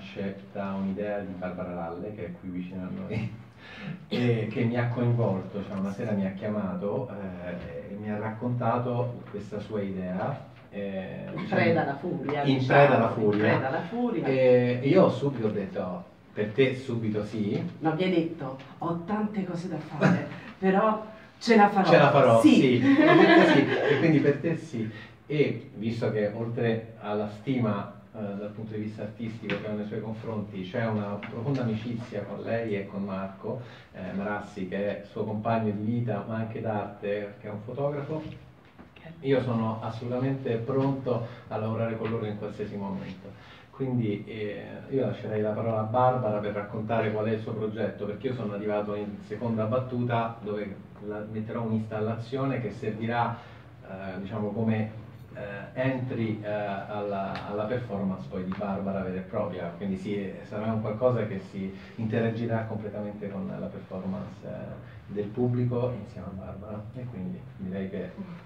nasce da un'idea di Barbara Lalle, che è qui vicino a noi, e che mi ha coinvolto, cioè una sera mi ha chiamato e mi ha raccontato questa sua idea. In preda alla furia. In preda alla furia. E io subito ho detto, per te subito sì. No, mi hai detto, ho tante cose da fare, però ce la farò. Ce la farò, sì. Per te sì. E quindi per te sì. E visto che oltre alla stima dal punto di vista artistico che ho nei suoi confronti, c'è una profonda amicizia con lei e con Marco Marassi, che è suo compagno di vita ma anche d'arte, che è un fotografo, io sono assolutamente pronto a lavorare con loro in qualsiasi momento. Quindi io lascerei la parola a Barbara per raccontare qual è il suo progetto, perché io sono arrivato in seconda battuta dove metterò un'installazione che servirà diciamo come entry alla performance poi di Barbara vera e propria, quindi sarà un qualcosa che si interagirà completamente con la performance del pubblico insieme a Barbara, e quindi direi che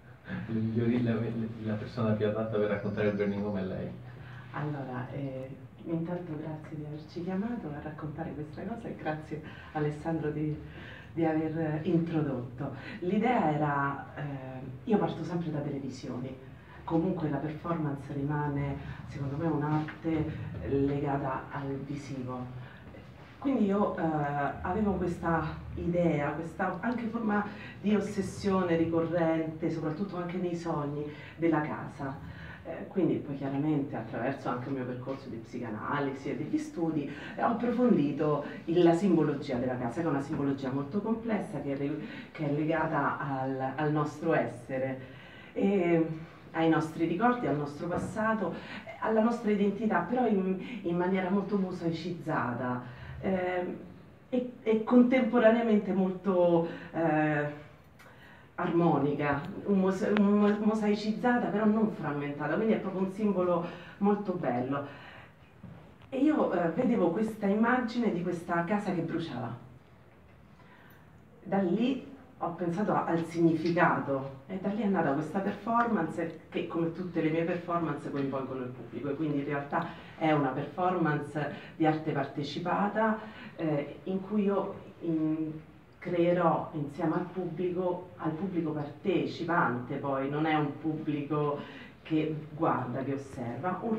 la persona più adatta per raccontare il Burning Home è lei. Allora, intanto grazie di averci chiamato a raccontare questa cosa e grazie Alessandro di aver introdotto. L'idea era, io parto sempre da delle visioni, comunque la performance rimane secondo me un'arte legata al visivo. Quindi io avevo questa idea, questa anche forma di ossessione ricorrente, soprattutto anche nei sogni, della casa. Quindi poi chiaramente attraverso anche il mio percorso di psicanalisi e degli studi ho approfondito la simbologia della casa, che è una simbologia molto complessa, che è legata al nostro essere, ai nostri ricordi, al nostro passato, alla nostra identità, però in maniera molto mosaicizzata. E contemporaneamente molto armonica, mosaicizzata però non frammentata, quindi è proprio un simbolo molto bello. E io vedevo questa immagine di questa casa che bruciava. Da lì ho pensato al significato e da lì è nata questa performance che, come tutte le mie performance, coinvolgono il pubblico, e quindi in realtà è una performance di arte partecipata in cui io creerò insieme al pubblico partecipante, poi non è un pubblico che guarda, che osserva, un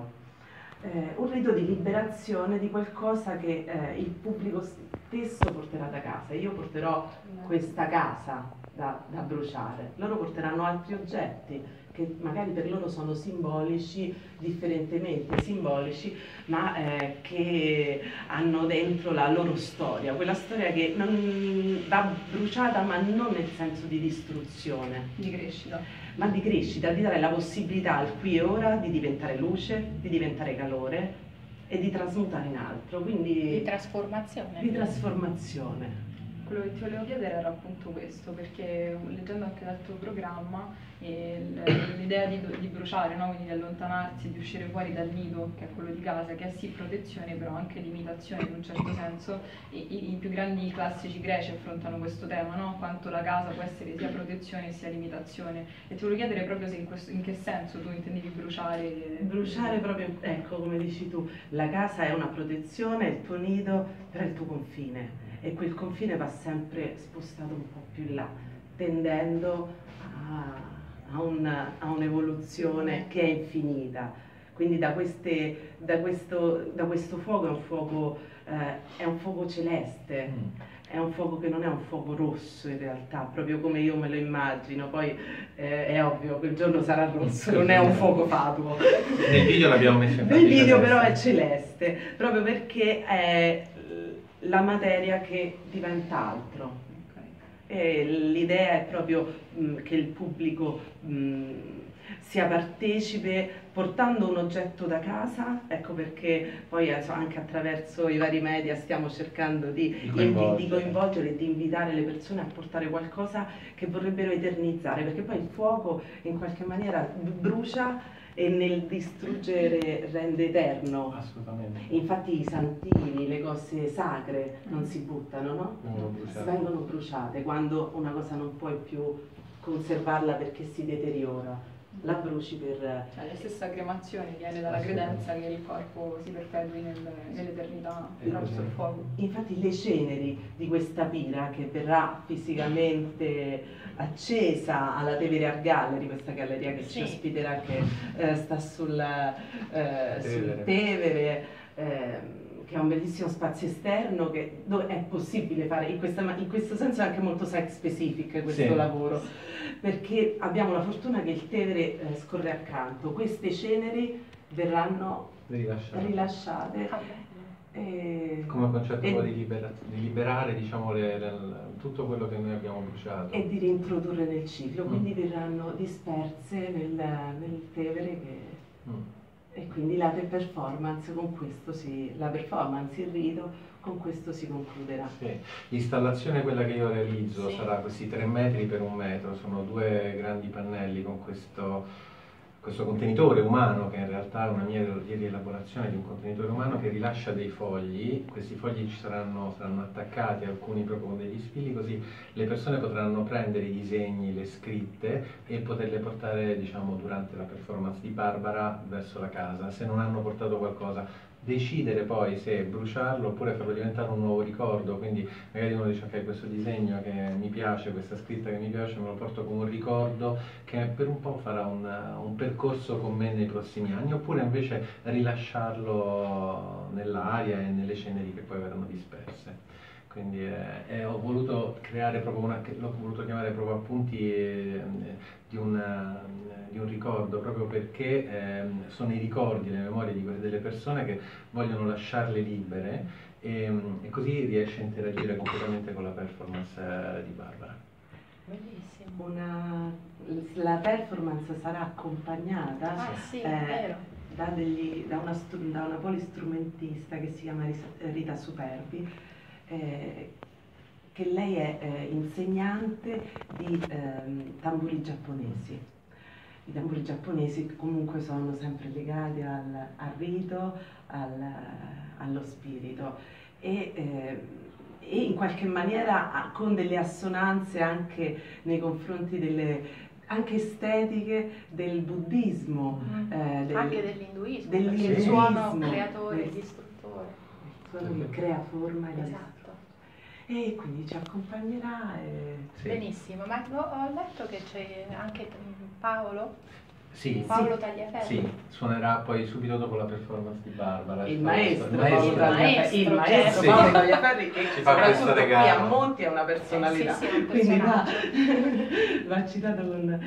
rito di liberazione di qualcosa che il pubblico stesso porterà da casa. Io porterò questa casa da bruciare, loro porteranno altri oggetti che magari per loro sono simbolici, differentemente simbolici, ma che hanno dentro la loro storia, quella storia che non va bruciata, ma non nel senso di distruzione, di crescita, ma di crescita, di dare la possibilità al qui e ora di diventare luce, di diventare calore e di trasmutare in altro, quindi di trasformazione. Di trasformazione. Quello che ti volevo chiedere era appunto questo, perché leggendo anche dal tuo programma l'idea di bruciare, no? Quindi di allontanarsi, di uscire fuori dal nido, che è quello di casa, che è sì protezione però anche limitazione in un certo senso. I più grandi classici greci affrontano questo tema, no? Quanto la casa può essere sia protezione sia limitazione, e ti volevo chiedere proprio se in che senso tu intendevi bruciare. Bruciare proprio, ecco, come dici tu, la casa è una protezione, il tuo nido però è il tuo confine, e quel confine va sempre spostato un po' più in là, tendendo a un'evoluzione che è infinita. Quindi da questo fuoco è un fuoco celeste, è un fuoco che non è un fuoco rosso in realtà, proprio come io me lo immagino. Poi è ovvio che il giorno sarà rosso, non è un fuoco fatuo. Nel video l'abbiamo messo in Nel video però è celeste, proprio perché è la materia che diventa altro. L'idea è proprio che il pubblico sia partecipe portando un oggetto da casa, ecco perché poi anche attraverso i vari media stiamo cercando di coinvolgere e di invitare le persone a portare qualcosa che vorrebbero eternizzare, perché poi il fuoco in qualche maniera brucia e nel distruggere rende eterno. Assolutamente. Infatti i santini, le cose sacre non si buttano, no? Vengono bruciate quando una cosa non puoi più conservarla perché si deteriora. la bruci per... Cioè, la stessa cremazione viene dalla credenza che il corpo si perpetui nell'eternità attraverso il fuoco. Infatti le ceneri di questa pira, che verrà fisicamente accesa alla Tevere Art Gallery, questa galleria che ci ospiterà, che sta sul Tevere, che è un bellissimo spazio esterno dove è possibile fare, in questo senso è anche molto site specific questo lavoro, perché abbiamo la fortuna che il Tevere scorre accanto, queste ceneri verranno rilasciate. Come concetto di liberare, diciamo, tutto quello che noi abbiamo bruciato. E di reintrodurre nel ciclo, quindi verranno disperse nel Tevere e quindi la performance con questo il rito con questo si concluderà. Sì. L'installazione, quella che io realizzo, sarà questi 3 metri per 1 metro, sono 2 grandi pannelli con questo contenitore umano, che in realtà è una mia rielaborazione di un contenitore umano che rilascia dei fogli. Questi fogli saranno attaccati, alcuni proprio con degli spilli, così le persone potranno prendere i disegni, le scritte e poterle portare, diciamo, durante la performance di Barbara verso la casa. Se non hanno portato qualcosa, decidere poi se bruciarlo oppure farlo diventare un nuovo ricordo. Quindi magari uno dice: ok, questo disegno che mi piace, questa scritta che mi piace, me lo porto come un ricordo che per un po' farà un percorso con me nei prossimi anni, oppure invece rilasciarlo nell'aria e nelle ceneri che poi verranno disperse. Quindi ho voluto creare proprio l'ho voluto chiamare proprio appunti di un ricordo, proprio perché sono i ricordi, le memorie delle persone che vogliono lasciarle libere, e così riesce a interagire completamente con la performance di Barbara. Bellissimo. La performance sarà accompagnata da una polistrumentista che si chiama Rita Superbi, che lei è insegnante di tamburi giapponesi. I tamburi giapponesi comunque sono sempre legati al rito, allo spirito e in qualche maniera con delle assonanze anche nei confronti anche estetiche del buddismo, anche dell'induismo, il suono creatore, distruttore, il suono che crea forma. Esatto. E quindi ci accompagnerà. Benissimo, ma ho letto che c'è anche Paolo. Paolo Tagliaferri. Sì, suonerà poi subito dopo la performance di Barbara. Il maestro Paolo Tagliaferri, che ci fa questo regalo. Qui a Monti è una personalità, quindi va citato con...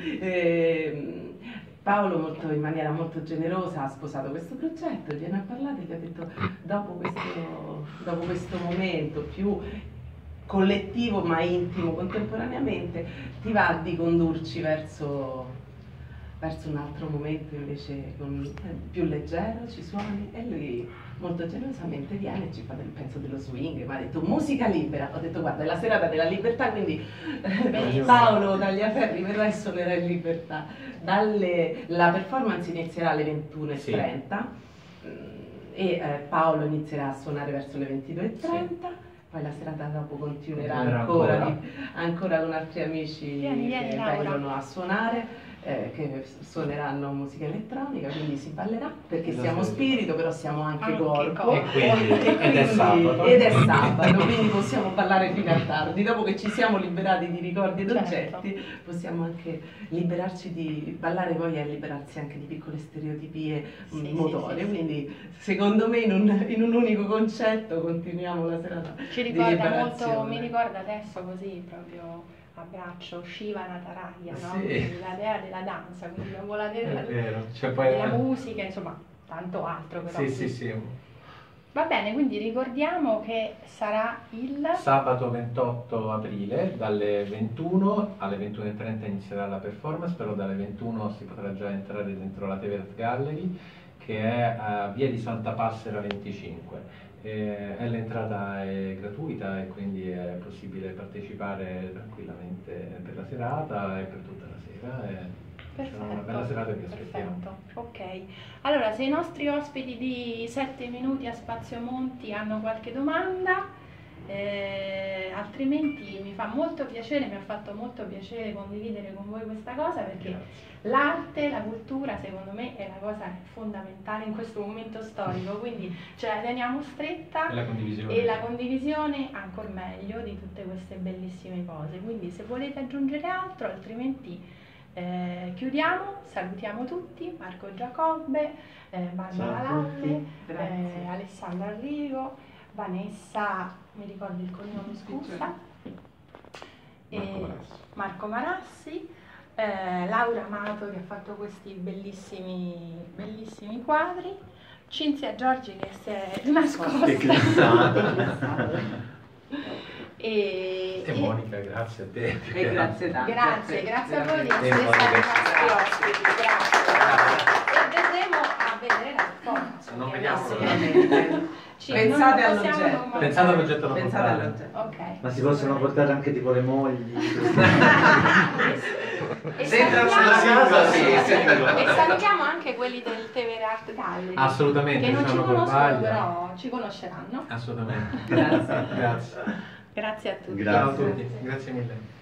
Paolo in maniera molto generosa ha sposato questo progetto, gliene ha parlato e gli ha detto: dopo questo momento più collettivo ma intimo contemporaneamente, ti va di condurci verso un altro momento invece più leggero, ci suoni? E lui molto generosamente viene e ci fa del pezzo dello swing, mi ha detto musica libera. Ho detto: guarda, è la serata della libertà, quindi Paolo Tagliaferri verrà e suonerà in libertà. La performance inizierà alle 21:30 e Paolo inizierà a suonare verso le 22:30. Poi la serata dopo continuerà ancora con altri amici che vengono a suonare, che suoneranno musica elettronica, quindi si ballerà, perché siamo spirito però siamo anche corpo. Ed è sabato, quindi possiamo ballare fino a tardi. Dopo che ci siamo liberati di ricordi ed oggetti, possiamo anche liberarci di ballare, poi è liberarsi anche di piccole stereotipie motorie. Quindi secondo me in un unico concetto continuiamo la serata. Ci ricorda molto, mi ricorda adesso così proprio abbraccio Shiva Nataraya, no? La dea della danza, quindi dopo la dea della musica, insomma tanto altro però. Sì. Va bene, quindi ricordiamo che sarà il sabato 28 aprile dalle 21 alle 21:30 inizierà la performance, però dalle 21 si potrà già entrare dentro la Tevere Art Gallery, che è a via di Santa Passera 25. L'entrata è gratuita e quindi è possibile partecipare tranquillamente per la serata e per tutta la sera. Perfetto, una bella serata che vi aspettiamo. Ok, allora se i nostri ospiti di 7 minuti a Spazio Monti hanno qualche domanda, Altrimenti mi fa molto piacere, mi ha fatto molto piacere condividere con voi questa cosa, perché l'arte, la cultura secondo me è la cosa fondamentale in questo momento storico, quindi ce la teniamo stretta e la condivisione ancora meglio di tutte queste bellissime cose. Quindi se volete aggiungere altro, altrimenti chiudiamo, salutiamo tutti, Marco Giacobbe, Barbara Lalle, Alessandra Rigo, Vanessa, mi ricordo il cognome, scusa, Marco Marassi, Laura Amato che ha fatto questi bellissimi quadri, Cinzia Giorgi che si è nascosta e Monica, grazie a te. E grazie tanto. Grazie a voi di essere stati nostri ospiti, grazie. E vedremo a vedere la performance. Non vediamo Pensate all'oggetto. Pensate all'oggetto da portare. Okay. Ma si possono portare anche tipo le mogli? E salutiamo anche quelli del Tevere Art Gallery. Assolutamente. Che non ci conoscono, però ci conosceranno. Assolutamente. Grazie. Grazie. Grazie a tutti. Grazie. Ciao a tutti. Grazie mille.